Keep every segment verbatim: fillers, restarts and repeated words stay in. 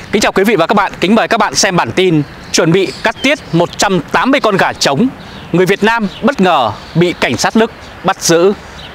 Kính chào quý vị và các bạn, kính mời các bạn xem bản tin chuẩn bị cắt tiết một trăm tám mươi con gà trống. Người Việt Nam bất ngờ bị cảnh sát Đức bắt giữ.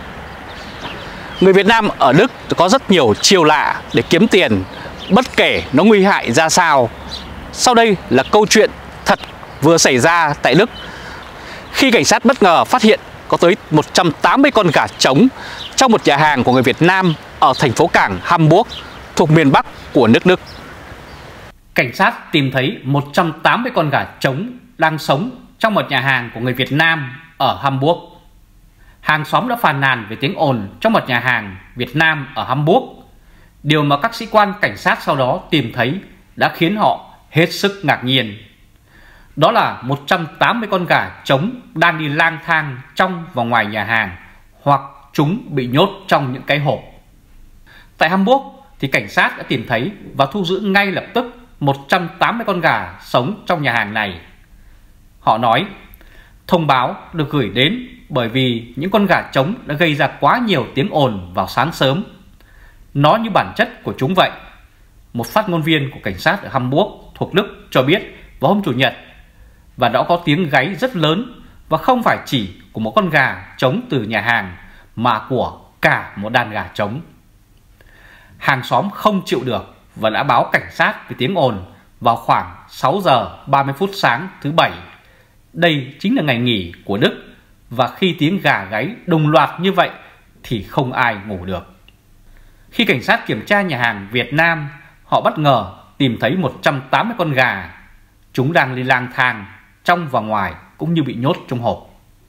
Người Việt Nam ở Đức có rất nhiều chiêu lạ để kiếm tiền, bất kể nó nguy hại ra sao. Sau đây là câu chuyện thật vừa xảy ra tại Đức, khi cảnh sát bất ngờ phát hiện có tới một trăm tám mươi con gà trống trong một nhà hàng của người Việt Nam ở thành phố cảng Hamburg thuộc miền Bắc của nước Đức. Cảnh sát tìm thấy một trăm tám mươi con gà trống đang sống trong một nhà hàng của người Việt Nam ở Hamburg. Hàng xóm đã phàn nàn về tiếng ồn trong một nhà hàng Việt Nam ở Hamburg. Điều mà các sĩ quan cảnh sát sau đó tìm thấy đã khiến họ hết sức ngạc nhiên. Đó là một trăm tám mươi con gà trống đang đi lang thang trong và ngoài nhà hàng, hoặc chúng bị nhốt trong những cái hộp. Tại Hamburg thì cảnh sát đã tìm thấy và thu giữ ngay lập tức một trăm tám mươi con gà sống trong nhà hàng này. Họ nói thông báo được gửi đến bởi vì những con gà trống đã gây ra quá nhiều tiếng ồn vào sáng sớm. Nó như bản chất của chúng vậy. Một phát ngôn viên của cảnh sát ở Hamburg thuộc Đức cho biết vào hôm Chủ nhật, và đã có tiếng gáy rất lớn, và không phải chỉ của một con gà trống từ nhà hàng mà của cả một đàn gà trống. Hàng xóm không chịu được và đã báo cảnh sát về tiếng ồn vào khoảng sáu giờ ba mươi phút sáng thứ Bảy. Đây chính là ngày nghỉ của Đức, và khi tiếng gà gáy đồng loạt như vậy thì không ai ngủ được. Khi cảnh sát kiểm tra nhà hàng Việt Nam, họ bất ngờ tìm thấy một trăm tám mươi con gà. Chúng đang đi lang thang trong và ngoài, cũng như bị nhốt trong hộp.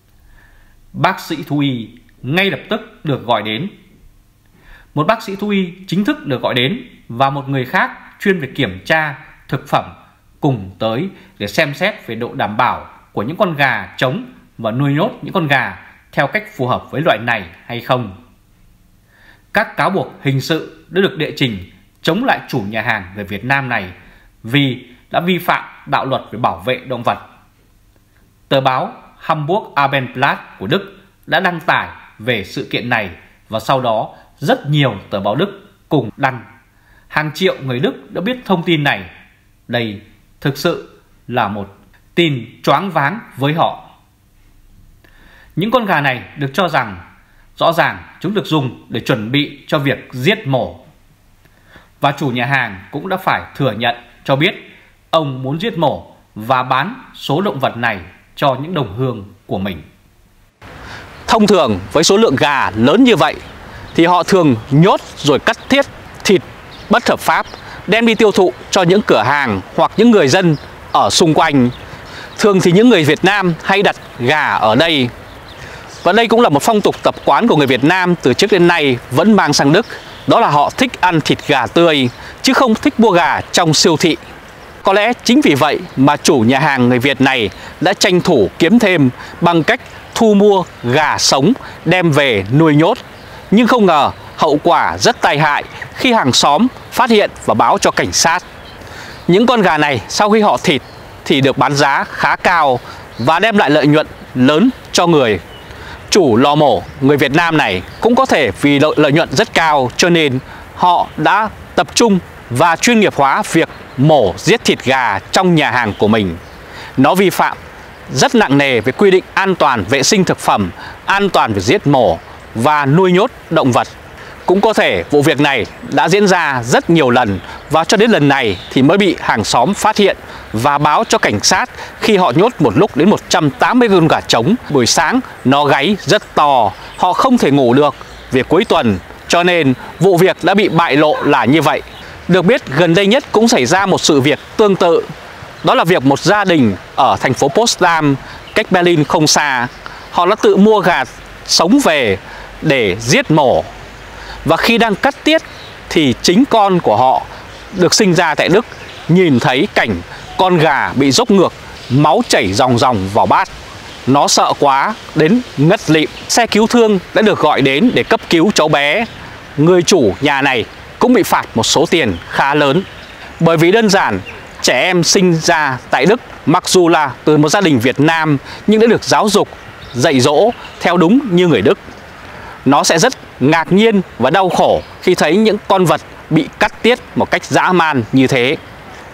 Bác sĩ thú y ngay lập tức được gọi đến. Một bác sĩ thú y chính thức được gọi đến, và một người khác chuyên về kiểm tra thực phẩm cùng tới để xem xét về độ đảm bảo của những con gà trống và nuôi nhốt những con gà theo cách phù hợp với loại này hay không. Các cáo buộc hình sự đã được đệ trình chống lại chủ nhà hàng người Việt Nam này vì đã vi phạm đạo luật về bảo vệ động vật. Tờ báo Hamburg Abendblatt của Đức đã đăng tải về sự kiện này, và sau đó rất nhiều tờ báo Đức cùng đăng. Hàng triệu người Đức đã biết thông tin này. Đây thực sự là một tin choáng váng với họ. Những con gà này được cho rằng rõ ràng chúng được dùng để chuẩn bị cho việc giết mổ. Và chủ nhà hàng cũng đã phải thừa nhận cho biết ông muốn giết mổ và bán số động vật này cho những đồng hương của mình. Thông thường với số lượng gà lớn như vậy thì họ thường nhốt rồi cắt tiết thịt bất hợp pháp, đem đi tiêu thụ cho những cửa hàng hoặc những người dân ở xung quanh. Thường thì những người Việt Nam hay đặt gà ở đây. Và đây cũng là một phong tục tập quán của người Việt Nam từ trước đến nay vẫn mang sang Đức. Đó là họ thích ăn thịt gà tươi, chứ không thích mua gà trong siêu thị. Có lẽ chính vì vậy mà chủ nhà hàng người Việt này đã tranh thủ kiếm thêm bằng cách thu mua gà sống đem về nuôi nhốt. Nhưng không ngờ hậu quả rất tai hại khi hàng xóm phát hiện và báo cho cảnh sát. Những con gà này sau khi họ thịt thì được bán giá khá cao và đem lại lợi nhuận lớn cho người. Chủ lò mổ người Việt Nam này cũng có thể vì lợi, lợi nhuận rất cao, cho nên họ đã tập trung và chuyên nghiệp hóa việc mổ giết thịt gà trong nhà hàng của mình. Nó vi phạm rất nặng nề về quy định an toàn vệ sinh thực phẩm, an toàn về giết mổ và nuôi nhốt động vật. Cũng có thể vụ việc này đã diễn ra rất nhiều lần, và cho đến lần này thì mới bị hàng xóm phát hiện và báo cho cảnh sát khi họ nhốt một lúc đến một trăm tám mươi con gà trống. Buổi sáng nó gáy rất to, họ không thể ngủ được vì cuối tuần, cho nên vụ việc đã bị bại lộ là như vậy. Được biết gần đây nhất cũng xảy ra một sự việc tương tự. Đó là việc một gia đình ở thành phố Potsdam, cách Berlin không xa. Họ đã tự mua gà sống về để giết mổ. Và khi đang cắt tiết thì chính con của họ được sinh ra tại Đức nhìn thấy cảnh con gà bị dốc ngược, máu chảy ròng ròng vào bát. Nó sợ quá đến ngất lịm. Xe cứu thương đã được gọi đến để cấp cứu cháu bé. Người chủ nhà này cũng bị phạt một số tiền khá lớn. Bởi vì đơn giản trẻ em sinh ra tại Đức, mặc dù là từ một gia đình Việt Nam, nhưng đã được giáo dục, dạy dỗ theo đúng như người Đức. Nó sẽ rất ngạc nhiên và đau khổ khi thấy những con vật bị cắt tiết một cách dã man như thế.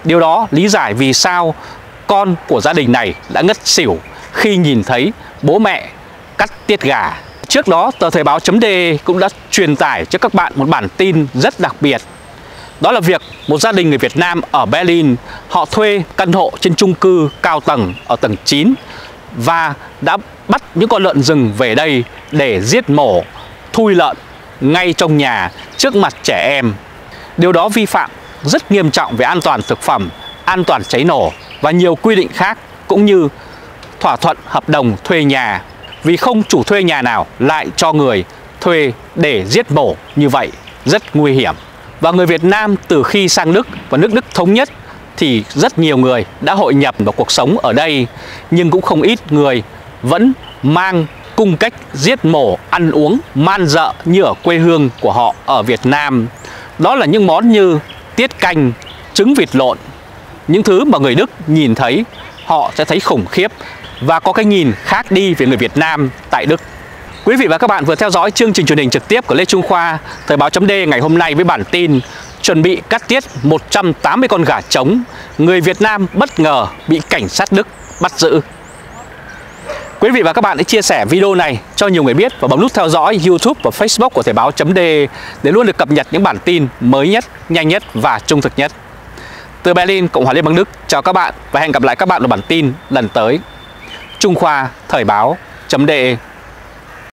Điều đó lý giải vì sao con của gia đình này đã ngất xỉu khi nhìn thấy bố mẹ cắt tiết gà. Trước đó, tờ Thời báo chấm de cũng đã truyền tải cho các bạn một bản tin rất đặc biệt. Đó là việc một gia đình người Việt Nam ở Berlin, họ thuê căn hộ trên chung cư cao tầng ở tầng chín và đã bắt những con lợn rừng về đây để giết mổ, thui lợn ngay trong nhà trước mặt trẻ em. Điều đó vi phạm rất nghiêm trọng về an toàn thực phẩm, an toàn cháy nổ và nhiều quy định khác, cũng như thỏa thuận hợp đồng thuê nhà, vì không chủ thuê nhà nào lại cho người thuê để giết mổ như vậy, rất nguy hiểm. Và người Việt Nam từ khi sang Đức và nước Đức thống nhất thì rất nhiều người đã hội nhập vào cuộc sống ở đây, nhưng cũng không ít người vẫn mang cung cách giết mổ, ăn uống man dợ như ở quê hương của họ ở Việt Nam. Đó là những món như tiết canh, trứng vịt lộn, những thứ mà người Đức nhìn thấy họ sẽ thấy khủng khiếp và có cái nhìn khác đi về người Việt Nam tại Đức. Quý vị và các bạn vừa theo dõi chương trình truyền hình trực tiếp của Lê Trung Khoa, Thời báo chấm de ngày hôm nay với bản tin chuẩn bị cắt tiết một trăm tám mươi con gà trống, người Việt Nam bất ngờ bị cảnh sát Đức bắt giữ. Quý vị và các bạn hãy chia sẻ video này cho nhiều người biết và bấm nút theo dõi YouTube và Facebook của Thời báo chấm de để luôn được cập nhật những bản tin mới nhất, nhanh nhất và trung thực nhất. Từ Berlin, Cộng hòa Liên bang Đức, chào các bạn và hẹn gặp lại các bạn ở bản tin lần tới. Trung Khoa, Thời báo chấm de.